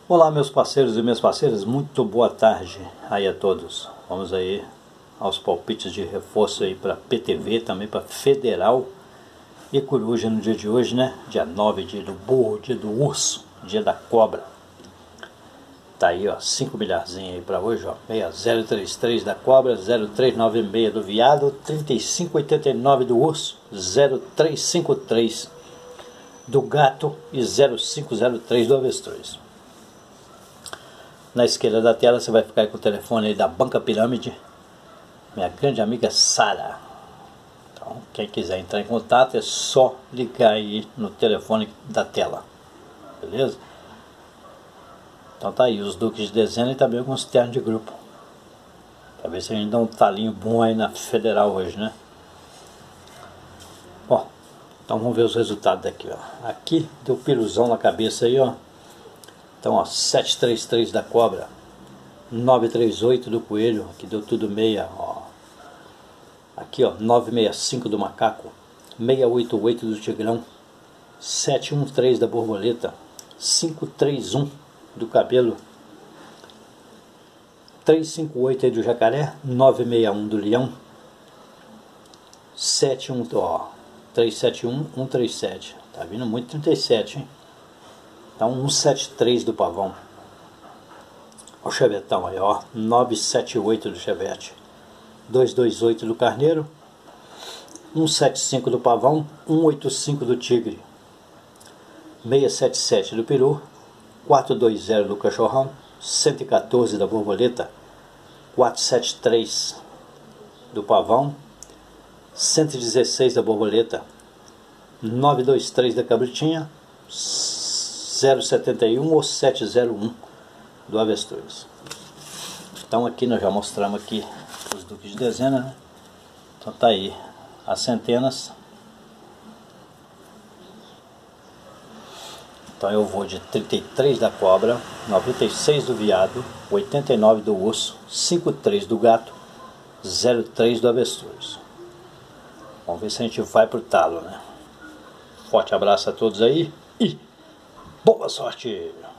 Olá, meus parceiros e minhas parceiras, muito boa tarde aí a todos. Vamos aí aos palpites de reforço aí para PTV, também para Federal e Coruja no dia de hoje, né? Dia 9, dia do burro, dia do urso, dia da cobra. Tá aí, ó, 5 milharzinhos aí para hoje, ó. 6033 da cobra, 0396 do viado, 3589 do urso, 0353 do gato e 0503 do avestruz. Na esquerda da tela você vai ficar com o telefone aí da Banca Pirâmide, minha grande amiga Sara. Então, quem quiser entrar em contato é só ligar aí no telefone da tela, beleza? Então tá aí os duques de dezena e também alguns ternos de grupo, pra ver se a gente dá um talinho bom aí na Federal hoje, né? Ó, então vamos ver os resultados daqui, ó. Aqui deu piruzão na cabeça aí, ó. Então, ó, 733 da cobra, 938 do coelho, aqui deu tudo meia, ó. Aqui, ó, 965 do macaco, 688 do tigrão, 713 da borboleta, 531 do cabelo, 358 aí do jacaré, 961 do leão, 71, ó, 371, 137, tá vindo muito 37, hein? Então 173 do pavão. O chevetão aí, ó, 978 do chevette, 228 do carneiro, 175 do pavão, 185 do tigre, 677 do peru, 420 do cachorrão, 114 da borboleta, 473 do pavão, 116 da borboleta, 923 da cabritinha, 071 ou 701 do avestruz. Então aqui nós já mostramos aqui os duques de dezena, né? Então tá aí as centenas. Então eu vou de 33 da cobra, 96 do viado, 89 do urso, 53 do gato, 03 do avestruz. Vamos ver se a gente vai pro talo, né? Forte abraço a todos aí e boa sorte!